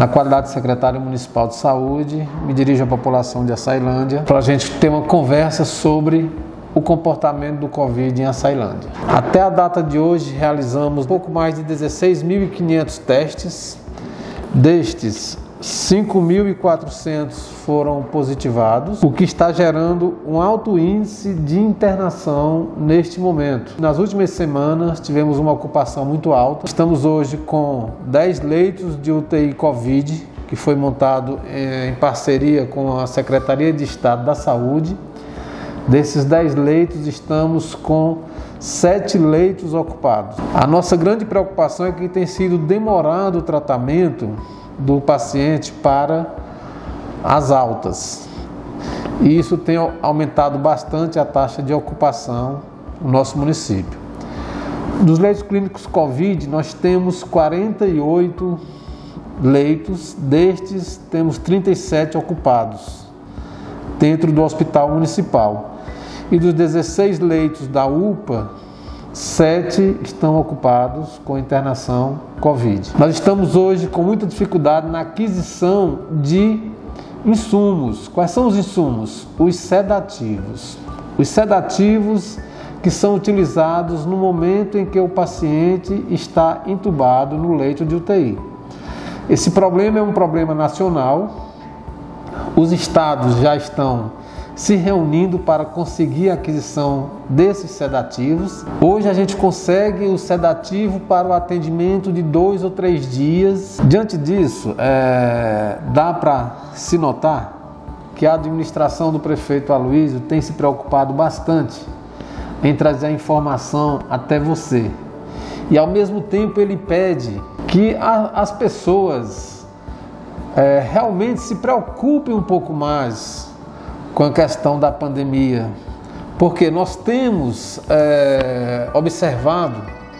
Na qualidade de secretário municipal de saúde, me dirijo à população de Açailândia para a gente ter uma conversa sobre o comportamento do Covid em Açailândia. Até a data de hoje, realizamos pouco mais de 16.500 testes. Destes, 5.400 foram positivados, o que está gerando um alto índice de internação neste momento. Nas últimas semanas, tivemos uma ocupação muito alta. Estamos hoje com 10 leitos de UTI Covid, que foi montado em parceria com a Secretaria de Estado da Saúde. Desses 10 leitos, estamos com 7 leitos ocupados. A nossa grande preocupação é que tem sido demorado o tratamento do paciente para as altas. E isso tem aumentado bastante a taxa de ocupação no nosso município. Dos leitos clínicos Covid, nós temos 48 leitos, destes temos 37 ocupados dentro do hospital municipal. E dos 16 leitos da UPA, 7 estão ocupados com internação Covid. Nós estamos hoje com muita dificuldade na aquisição de insumos. Quais são os insumos? Os sedativos. Os sedativos que são utilizados no momento em que o paciente está entubado no leito de UTI. Esse problema é um problema nacional. Os estados já estão se reunindo para conseguir a aquisição desses sedativos. Hoje a gente consegue o sedativo para o atendimento de 2 ou 3 dias. Diante disso, dá para se notar que a administração do prefeito Aloysio tem se preocupado bastante em trazer a informação até você. E ao mesmo tempo ele pede que as pessoas realmente se preocupem um pouco mais com a questão da pandemia, porque nós temos observado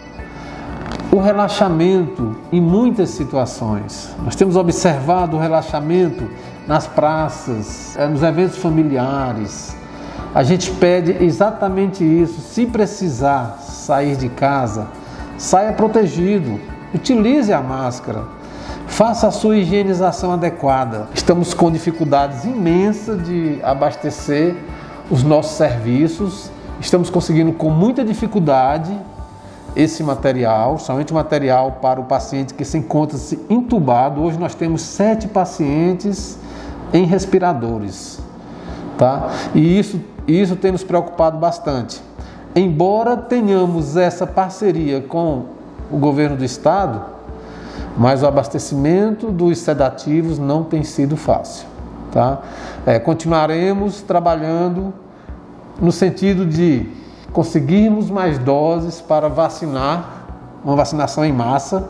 o relaxamento em muitas situações. Nós temos observado o relaxamento nas praças, nos eventos familiares. A gente pede exatamente isso. Se precisar sair de casa, saia protegido, utilize a máscara. Faça a sua higienização adequada. Estamos com dificuldades imensas de abastecer os nossos serviços. Estamos conseguindo com muita dificuldade esse material, somente o material para o paciente que se encontra-se entubado. Hoje nós temos 7 pacientes em respiradores, tá? E isso tem nos preocupado bastante. Embora tenhamos essa parceria com o governo do estado, mas o abastecimento dos sedativos não tem sido fácil, tá? Continuaremos trabalhando no sentido de conseguirmos mais doses para vacinar, uma vacinação em massa.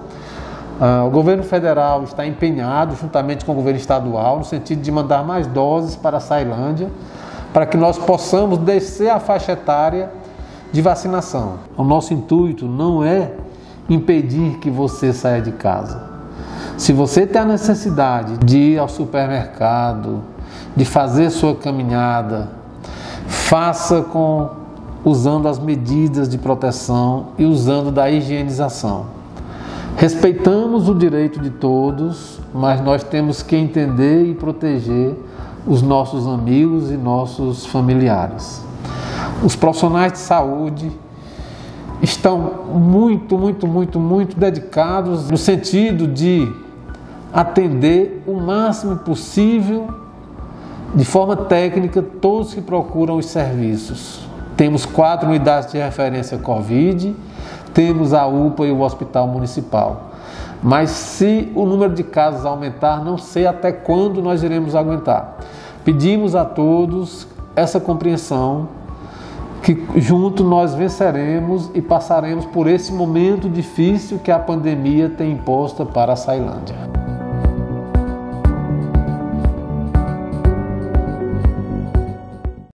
O governo federal está empenhado, juntamente com o governo estadual, no sentido de mandar mais doses para a Açailândia, para que nós possamos descer a faixa etária de vacinação. O nosso intuito não é impedir que você saia de casa. Se você tem a necessidade de ir ao supermercado, de fazer sua caminhada, faça usando as medidas de proteção e usando da higienização. Respeitamos o direito de todos, mas nós temos que entender e proteger os nossos amigos e nossos familiares. Os profissionais de saúde estão muito dedicados no sentido de atender o máximo possível, de forma técnica, todos que procuram os serviços. Temos 4 unidades de referência Covid, temos a UPA e o Hospital Municipal. Mas se o número de casos aumentar, não sei até quando nós iremos aguentar. Pedimos a todos essa compreensão, que junto nós venceremos e passaremos por esse momento difícil que a pandemia tem imposto para a Açailândia.